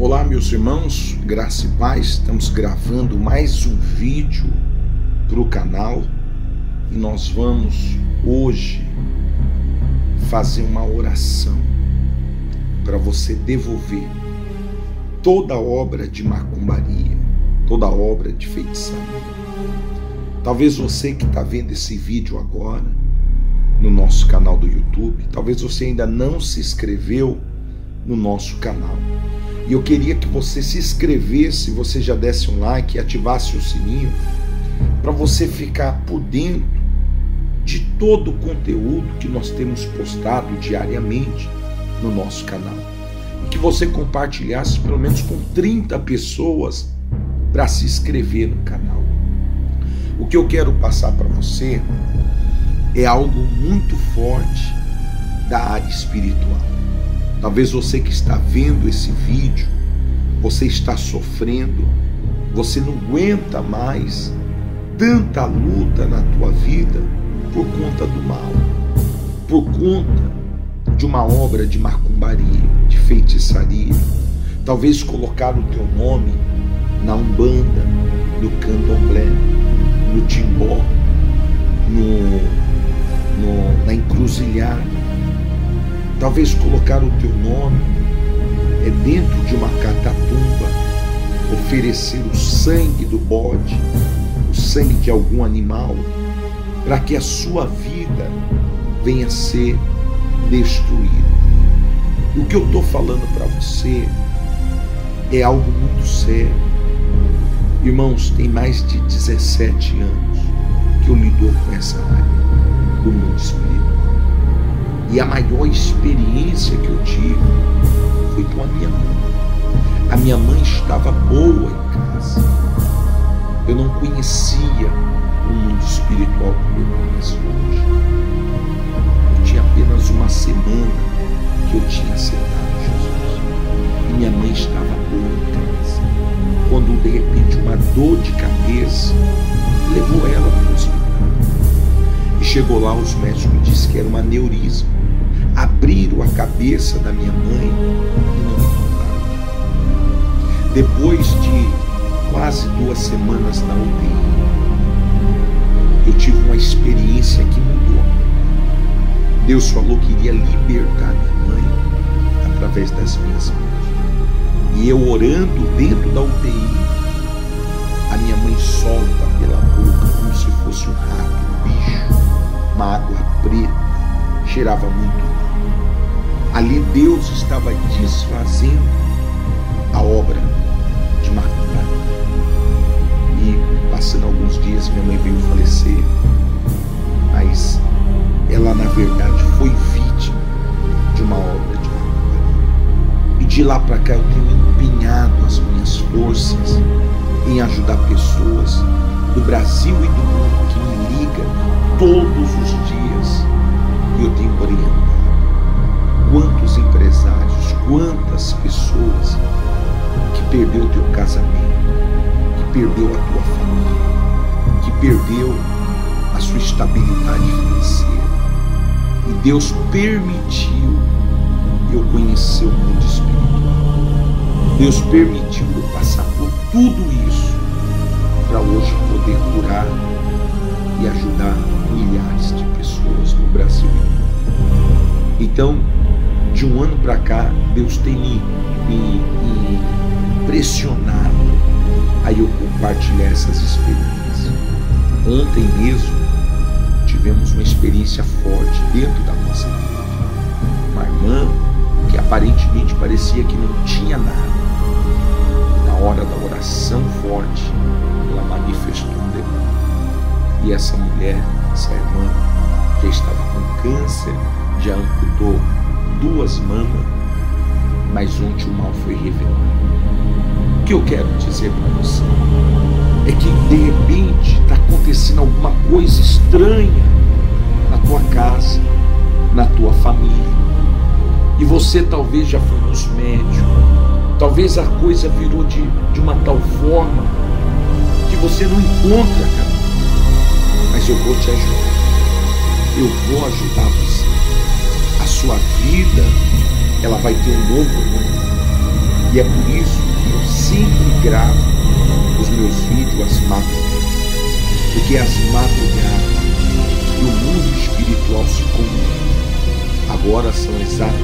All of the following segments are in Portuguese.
Olá, meus irmãos, graça e paz. Estamos gravando mais um vídeo para o canal e nós vamos hoje fazer uma oração para você devolver toda obra de macumbaria, toda obra de feitiçaria. Talvez você que está vendo esse vídeo agora no nosso canal do YouTube, talvez você ainda não se inscreveu no nosso canal. E eu queria que você se inscrevesse, você já desse um like e ativasse o sininho para você ficar por dentro de todo o conteúdo que nós temos postado diariamente no nosso canal. E que você compartilhasse pelo menos com 30 pessoas para se inscrever no canal. O que eu quero passar para você é algo muito forte da área espiritual. Talvez você que está vendo esse vídeo, você está sofrendo, você não aguenta mais tanta luta na tua vida por conta do mal, por conta de uma obra de macumbaria, de feitiçaria. Talvez colocar o teu nome na Umbanda, no Candomblé, no Timbó, na Encruzilhada. Talvez colocar o teu nome dentro de uma catatumba, oferecer o sangue do bode, o sangue de algum animal, para que a sua vida venha a ser destruída. E o que eu estou falando para você é algo muito sério. Irmãos, tem mais de 17 anos que eu lido com essa área do mundo espiritual. E a maior experiência que eu tive foi com a minha mãe. A minha mãe estava boa em casa. Eu não conhecia o mundo espiritual como eu conheço hoje. Eu tinha apenas uma semana que eu tinha aceitado Jesus. E minha mãe estava boa em casa. Quando de repente uma dor de cabeça levou ela para o hospital. E chegou lá, os médicos disseram que era um aneurisma. Abriram a cabeça da minha mãe e não encontraram. Depois de quase 2 semanas na UTI, eu tive uma experiência que mudou. Deus falou que iria libertar minha mãe através das minhas mãos. E eu orando dentro da UTI, a minha mãe solta pela boca como se fosse um rato, um bicho, uma água preta, cheirava muito mal. Ali Deus estava desfazendo a obra de macumbaria. E passando alguns dias, minha mãe veio falecer. Mas ela, na verdade, foi vítima de uma obra de macumbaria. E de lá para cá eu tenho empenhado as minhas forças em ajudar pessoas do Brasil e do mundo que me ligam todos os dias. E eu tenho orientado. Quantos empresários, quantas pessoas que perdeu o teu casamento, que perdeu a tua família, que perdeu a sua estabilidade financeira. E Deus permitiu eu conhecer o mundo espiritual. Deus permitiu eu passar por tudo isso para hoje poder curar e ajudar milhares de pessoas no Brasil. Então, de um ano para cá, Deus tem me pressionado a eu compartilhar essas experiências. Ontem mesmo, tivemos uma experiência forte dentro da nossa igreja. Uma irmã que aparentemente parecia que não tinha nada. Na hora da oração forte, ela manifestou um demônio. E essa mulher, essa irmã, já estava com câncer, já amputou 2 mamas, mas ontem o mal foi revelado. O que eu quero dizer para você é que de repente está acontecendo alguma coisa estranha na tua casa, na tua família, e você talvez já foi nos médicos, talvez a coisa virou de uma tal forma que você não encontra, cara. Mas eu vou te ajudar, eu vou ajudar você. A sua vida, ela vai ter um novo rumo. E é por isso que eu sempre gravo os meus vídeos às madrugadas. Porque às madrugadas que o mundo espiritual se comunica. Agora são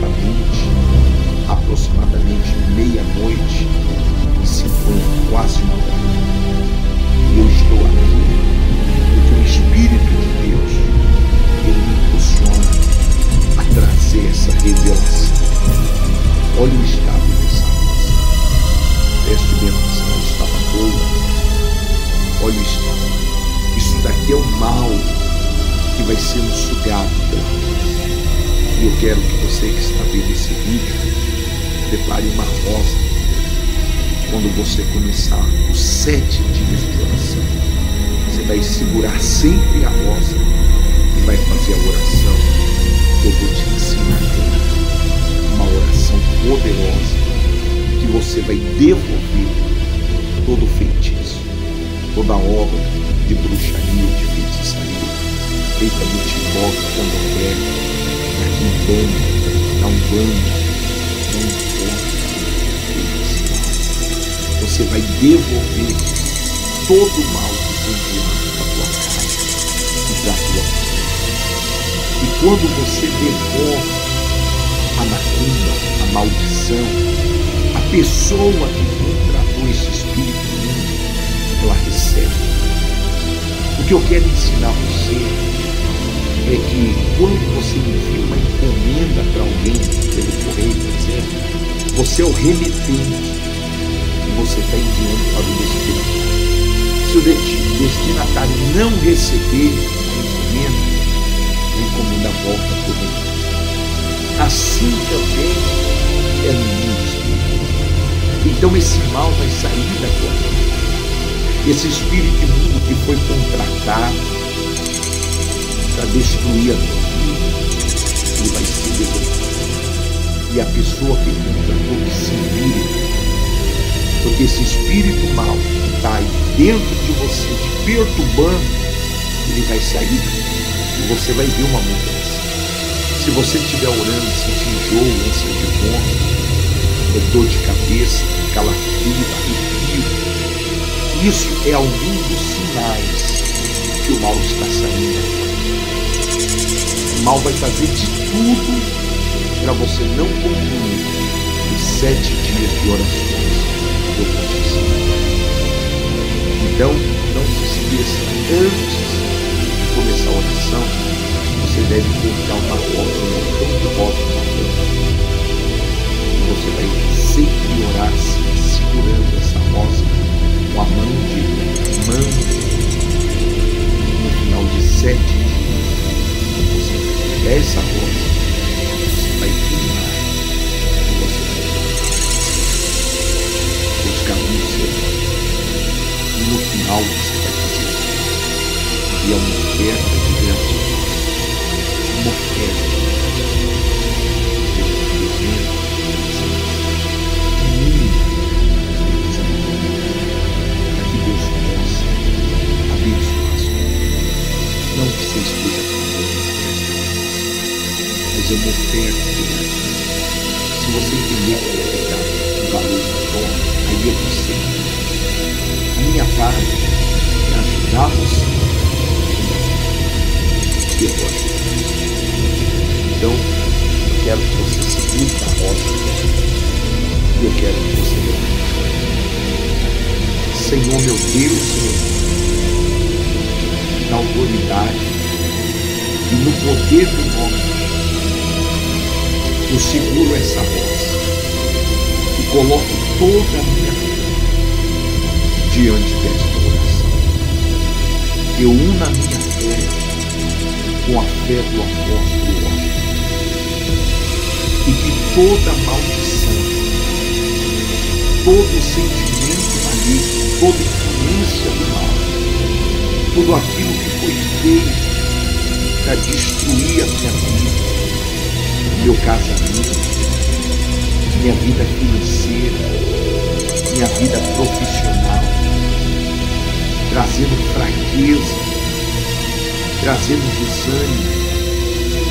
aproximadamente meia-noite e 50, quase 1 hora. E eu estou aqui porque o Espírito de Deus, ele me impulsiona a trazer essa revelação. Olha o estado dessa voz. Preste bem atenção, ela estava boa. Olha o estado. Isso daqui é o mal que vai sendo sugado pela voz. E eu quero que você que está vendo esse vídeo, prepare uma rosa. Quando você começar os 7 dias de oração, você vai segurar sempre a rosa e vai fazer a oração que eu vou te ensinar agora. Uma oração poderosa que você vai devolver todo feitiço, toda obra de bruxaria, de feitiçaria, feita no Timbó, no Candomblé, na Quimbanda, na Umbanda, não importa. Você vai devolver todo o mal que foi enviado para a tua casa e para a tua vida. E quando você devolve a macumba, a maldição, a pessoa que contratou esse espírito imundo, ela recebe. O que eu quero ensinar você é que quando você envia uma encomenda para alguém pelo correio, por exemplo, você é o remetente e você está enviando para o destinatário. Se o destinatário não receber a encomenda volta para o remetente. Assim também é no mundo espiritual. Então esse mal vai sair da tua vida. Esse espírito imundo que foi contratado para destruir a tua vida, ele vai ser devolvido. E a pessoa que contratou que se vire, porque esse espírito mal que está aí dentro de você, te perturbando, ele vai sair e você vai ver uma mudança. Se você estiver orando, sentir enjoo, ânsia de vômito, dor de cabeça, calafrio, arrepio, isso é algum dos sinais que o mal está saindo. O mal vai fazer de tudo para você não concluir os 7 dias de orações que eu vou te ensinar. Então, não se esqueça, antes de começar a oração, você deve colocar uma rosa, um montão de rosa na frente. Você vai sempre orar segurando essa rosa com a mão direita. No final de 7 dias, você vai pegar essa rosa, você vai queimar e você vai buscar um ser. E no final você vai fazer e é uma oferta de gratidão. Uma oferta para que Deus possa abençoar a sua vida. Não que você esteja falando, mas é uma oferta de gratidão. Se você entender que é pecado, o valor da dor, aí é você. A minha parte é ajudar você. E eu gosto. Então, eu quero que você segure a rosa e eu quero que você levante. Senhor, meu Deus, Senhor, na autoridade e no poder do nome, eu seguro essa rosa e coloco toda a minha vida diante desta oração. Eu uno a minha fé com a fé do apóstolo Washington. E que toda maldição, todo sentimento maligno, toda influência do mal, tudo aquilo que foi feito para destruir a minha vida, meu casamento, minha vida financeira, minha vida profissional, trazendo fraqueza, trazendo desânimo,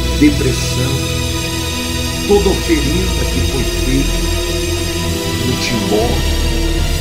depressão, toda oferenda que foi feita no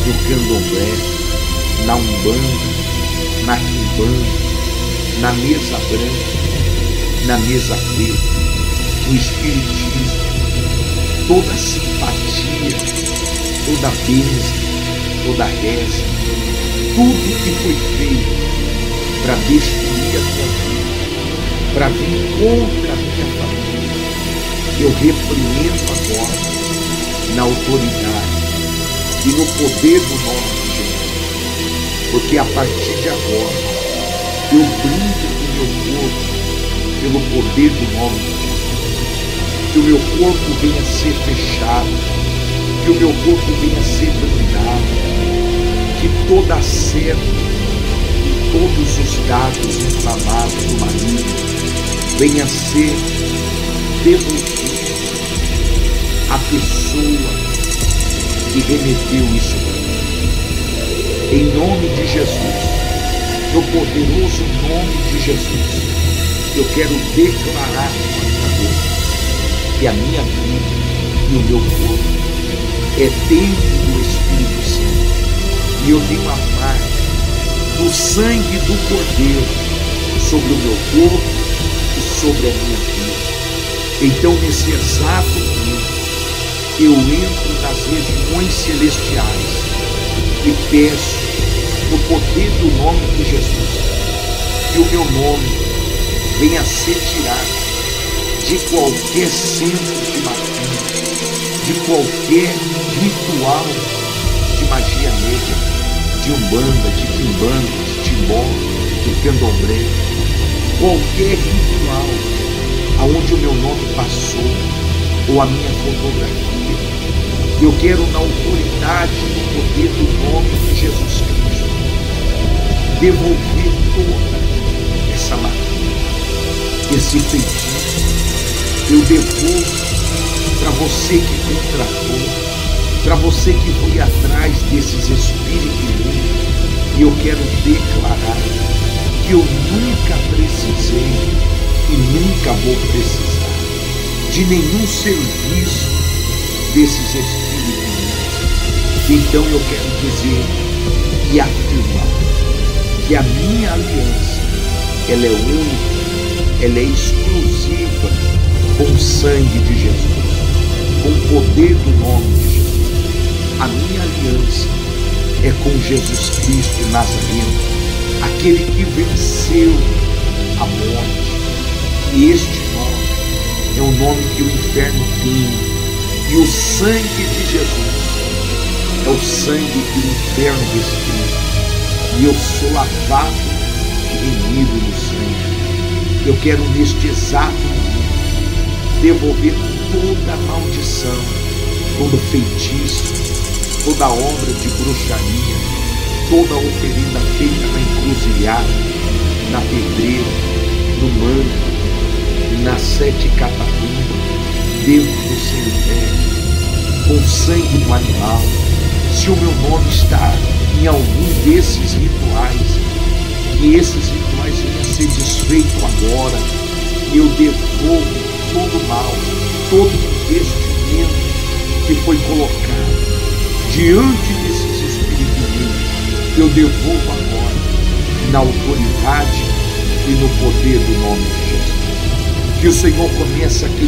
no candomblé, na umbanda, na quimbanda, na mesa branca, na mesa preta, no espiritismo, toda simpatia, toda bênção, toda reza, tudo que foi feito para destruir a minha vida, para vir contra a minha família, eu repreendo agora na autoridade e no poder do nome de Jesus, porque a partir de agora eu brindo com o meu corpo pelo poder do nome de Jesus, que o meu corpo venha a ser fechado, que o meu corpo venha a ser blindado, que toda a seta e todos os dados inflamados do maligno venha a ser devolvido à pessoa que remeteu isso para mim. Em nome de Jesus, no poderoso nome de Jesus, eu quero declarar com a minha boca que a minha vida e o meu corpo é templo do Espírito Santo, e eu tenho a marca do sangue do Cordeiro sobre o meu corpo e sobre a minha vida. Então, nesse exato momento, eu entro nas regiões celestiais e peço, no poder do nome de Jesus, que o meu nome venha a ser tirado de qualquer centro de magia, de qualquer ritual de magia negra, de umbanda, de quimbanda, de timbó, de candomblé, qualquer ritual aonde o meu nome passou, ou a minha fotografia. Eu quero, na autoridade e no poder do nome de Jesus Cristo, devolver toda essa magia, esse feitiço. Eu devolvo para você que contratou, para você que foi atrás desses espíritos ruins. E eu quero declarar que eu nunca precisei e nunca vou precisar de nenhum serviço desses espíritos ruins. Então eu quero dizer e afirmar que a minha aliança, ela é única, ela é exclusiva com o sangue de Jesus, com o poder do nome de Jesus. A minha aliança é com Jesus Cristo Nazareno, aquele que venceu a morte. E este nome é o nome que o inferno tem. E o sangue de Jesus é o sangue que o inferno respira. E eu sou lavado e remido no sangue. Eu quero neste exato momento devolver toda a maldição, todo feitiço, toda obra de bruxaria, toda oferenda feita na encruzilhada, na pedreira, no manto, nas 7 catacumbas, dentro do cemitério, com sangue do animal. Se o meu nome está em algum desses rituais, que esses rituais venham a ser desfeitos agora, e eu devolvo todo o mal, todo o investimento que foi colocado diante desses espíritos, eu devolvo agora na autoridade e no poder do nome de Jesus. Que o Senhor comece a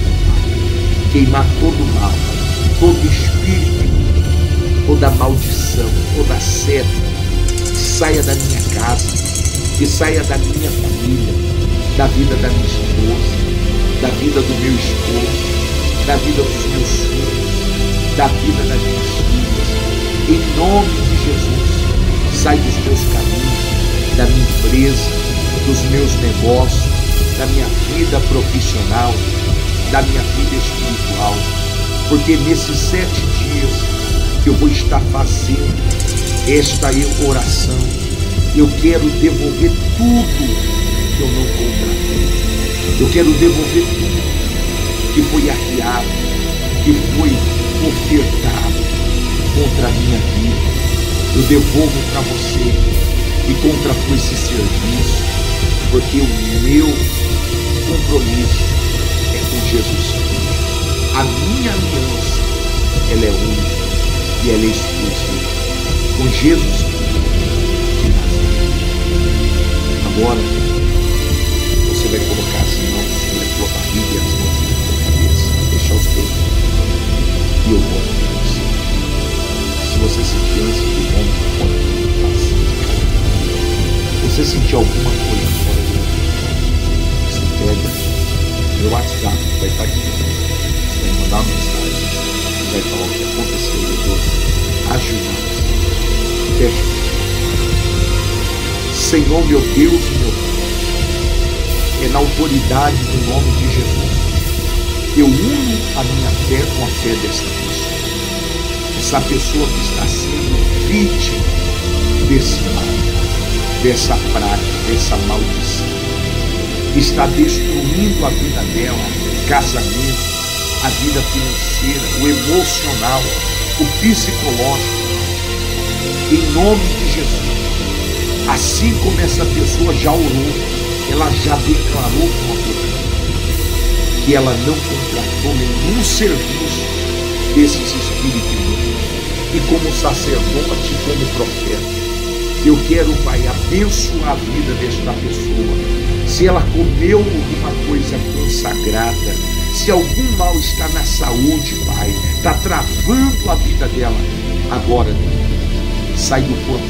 queimar todo o mal, todo espírito, toda maldição, toda seta, que saia da minha casa, que saia da minha família, da vida da minha esposa, da vida do meu esposo, da vida dos meus filhos, da vida das minhas filhas. Em nome de Jesus, sai dos meus caminhos, da minha empresa, dos meus negócios, da minha vida profissional, da minha vida espiritual. Porque nesses 7 dias que eu vou estar fazendo esta oração, eu quero devolver tudo que eu não contratei. Eu quero devolver tudo que foi arriado, que foi ofertado contra a minha vida. Eu devolvo para você que contratou esse serviço, porque o meu compromisso é com Jesus Cristo. A minha aliança, ela é única e ela é exclusiva. com Jesus de Nazaré. Agora, você vai colocar as mãos sobre a tua barriga e as mãos sobre a tua cabeça. Deixar os teus ombros. E eu vou com você. Se você sentir ânsia do ombro, pode passar. Se você sentir alguma coisa fora do ombro, você pega meu WhatsApp, vai estar aqui. Você vai mandar uma mensagem, vai falar o que aconteceu, eu vou ajudar você. Fecha. Senhor, meu Deus e meu Pai, é na autoridade do nome de Jesus, eu uno a minha fé com a fé desta pessoa. Essa pessoa que está sendo vítima desse mal, dessa praga, dessa maldição, que está destruindo a vida dela, o casamento, a vida financeira, o emocional, o psicológico. Em nome de Jesus, assim como essa pessoa já orou, ela já declarou com a boca que ela não contratou nenhum serviço desses espíritos imundos. E como sacerdote, como profeta, eu quero, Pai, abençoar a vida desta pessoa. Se ela comeu alguma coisa consagrada, se algum mal está na saúde, Pai, está travando a vida dela, agora sai do corpo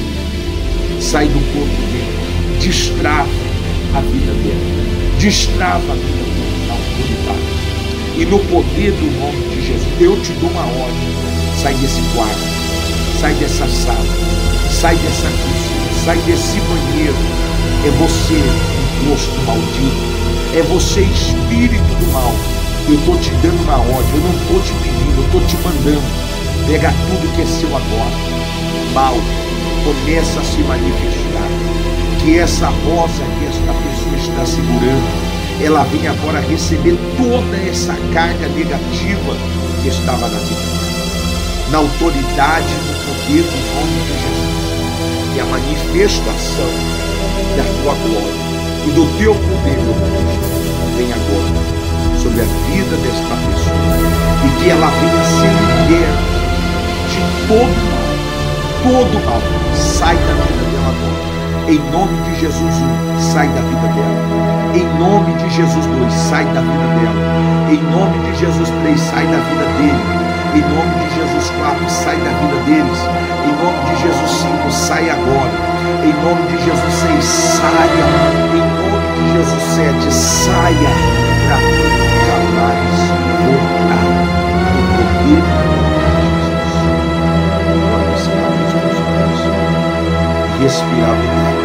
dele, destrava a vida dela, destrava a vida dela na autoridade. E no poder do nome de Jesus, eu te dou uma ordem: sai desse quarto, sai dessa sala, sai dessa cozinha, sai desse banheiro. É você, encosto maldito, é você, espírito do mal. Eu estou te dando uma ordem, eu não estou te pedindo, eu estou te mandando. Pega tudo que é seu agora. Mal começa a se manifestar. Que essa rosa que esta pessoa está segurando, ela vem agora receber toda essa carga negativa que estava na vida dela. Na autoridade e no poder do nome de Jesus. Que a manifestação da tua glória e do teu poder, meu Cristo, vem agora sobre a vida desta pessoa, e que ela venha ser liberta de todo mal, sai da vida dela agora. Em nome de Jesus, sai da vida dela. Em nome de Jesus, 2, sai da vida dela. Em nome de Jesus, 3, sai da vida dele. Em nome de Jesus, 4, sai da vida deles. Em nome de Jesus, 5, sai agora. Em nome de Jesus, 6, saia. Em nome de Jesus, 7, saia para nunca mais voltar. No poder de Jesus. Agora você abre os teus olhos. Respirar bem.